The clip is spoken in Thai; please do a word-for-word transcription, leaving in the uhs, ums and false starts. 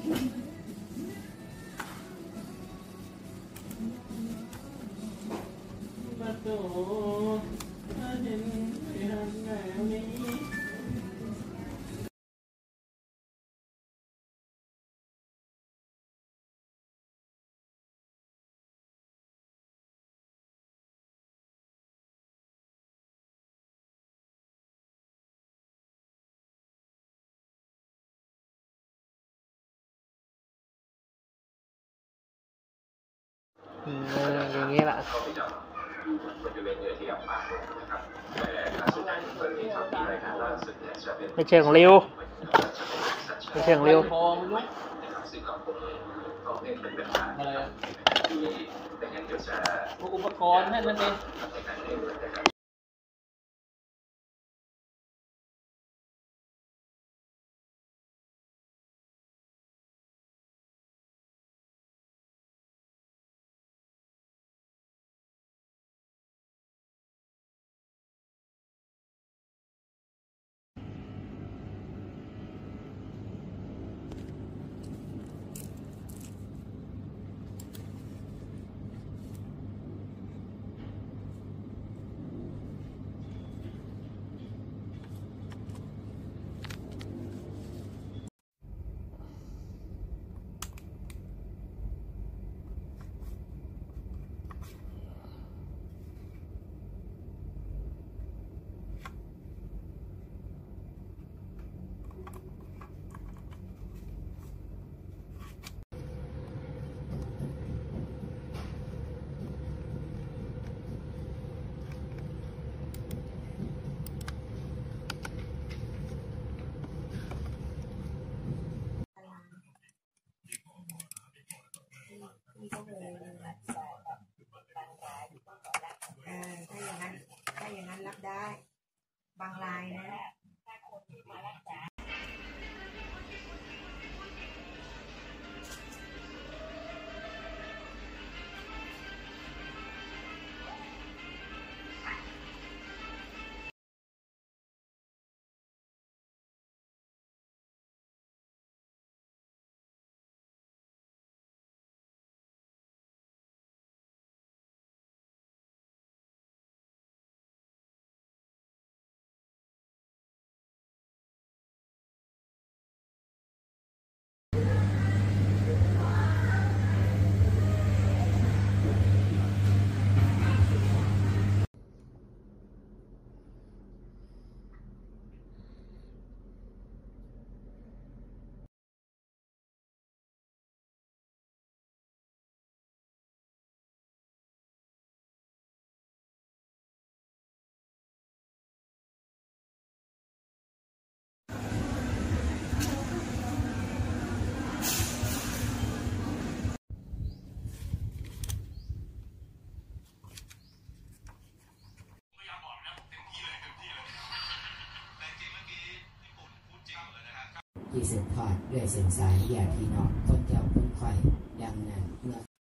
ประตูเห็นไม่ทำแบบนี้อย่างนี้แหละไม่เชิงเร็วไม่เชิงเร็วอะไรพวกอุปกรณ์นั่นนั่นเองนี่ก็เลยสอบแบบบางรายก่อนละเออถ้าอย่างนั้นถ้าอย่างนั้นรับได้บางรายนะถ้าคนที่มารักษาที่สืบทอดด้วยเส้นสายญาติพี่น้องคนเจ้าคนคอยดังนั้นเมื่อ